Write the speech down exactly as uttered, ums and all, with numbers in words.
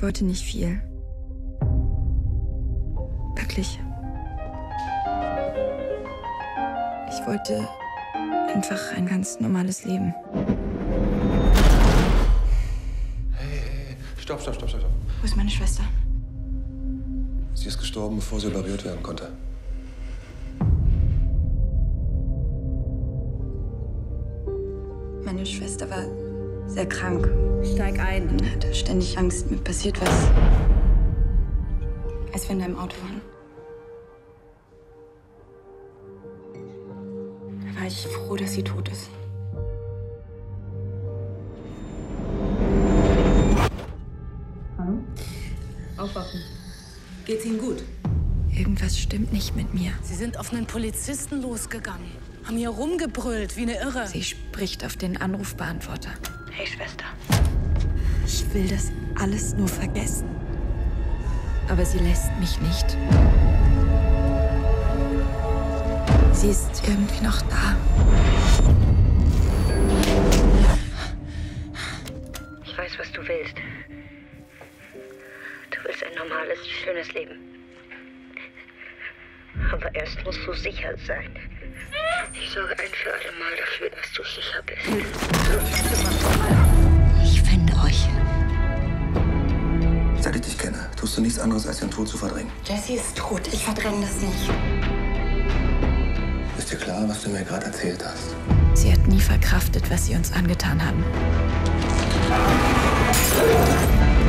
Ich wollte nicht viel. Wirklich. Ich wollte einfach ein ganz normales Leben. Hey, hey, hey. Stopp, stopp, stopp, stopp. Wo ist meine Schwester? Sie ist gestorben, bevor sie operiert werden konnte. Meine Schwester war sehr krank. Steig ein. Und hatte ständig Angst, mir passiert was. Als wir in deinem Auto waren. Da war ich froh, dass sie tot ist. Hallo? Aufwachen. Geht's Ihnen gut? Irgendwas stimmt nicht mit mir. Sie sind auf einen Polizisten losgegangen. Haben hier rumgebrüllt wie eine Irre. Sie spricht auf den Anrufbeantworter. Hey, Schwester. Ich will das alles nur vergessen. Aber sie lässt mich nicht. Sie ist irgendwie noch da. Ich weiß, was du willst. Du willst ein normales, schönes Leben. Aber erst musst du sicher sein. Ich sorge ein für alle Mal dafür, dass du sicher bist. Ich finde euch. Seit ich dich kenne, tust du nichts anderes, als ihren Tod zu verdrängen. Jessie ist tot. Ich verdränge das nicht. Ist dir klar, was du mir gerade erzählt hast? Sie hat nie verkraftet, was sie uns angetan haben.